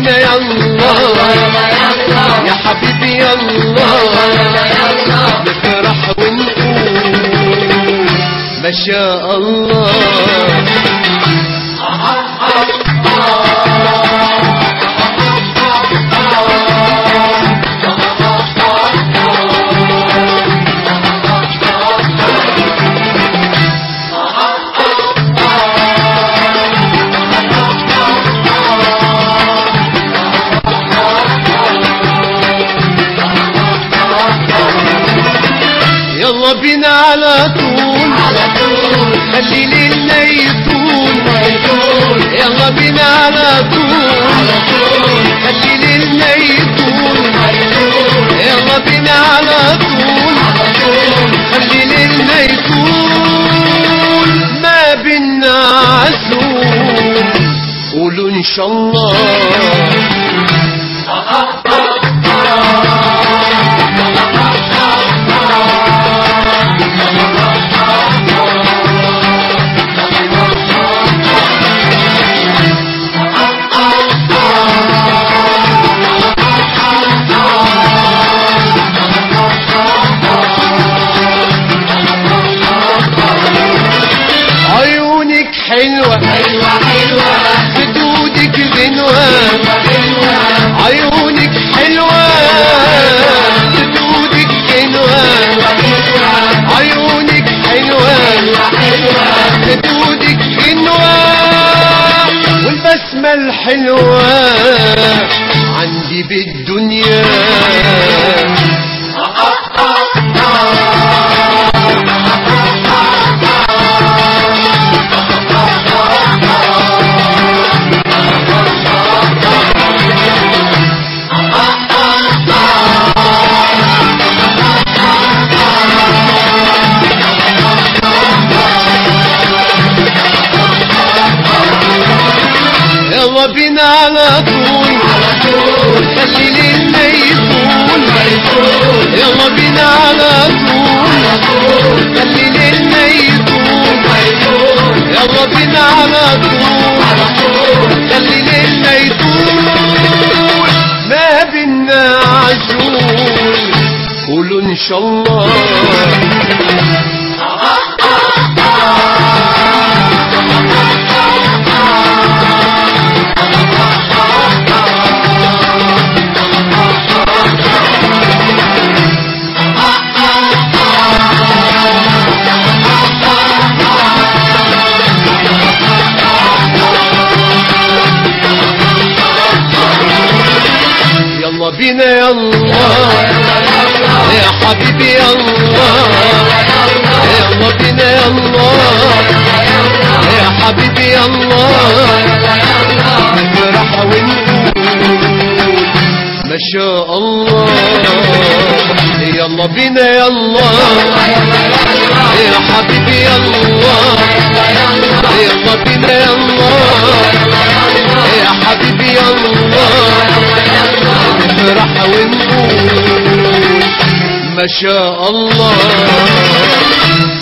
بينا يلا يا حبيبي يلا نفرح ونقول ما شاء الله. يلا بينا على طول خلي ليلنا يطول. يلا بينا على طول خلي ليلنا يطول. يلا بينا على طول خلي ليلنا يطول. ما بينا عزول قولوا ان شاء الله. حلوة خدودك غنوة عيونك حلوة خدودك غنوة عيونك حلوة خدودك غنوة والبسمة الحلوة عندي بالدنيا. يلا بينا على طول خلي ليلنا يطول. يلا بينا على طول خلي ليلنا يطول. يلا بينا على طول خلي ليلنا يطول. ما بينا عزول قولوا ان شاء الله. يلا بينا يلا يا حبيبي يلا. يلا بينا يلا يا حبيبي يلا نفرح ونقول ما شاء الله. يلا بينا يلا يا حبيبي يلا. يلا بينا يلا يا حبيبي يلا نفرح ونقول ما شاء الله.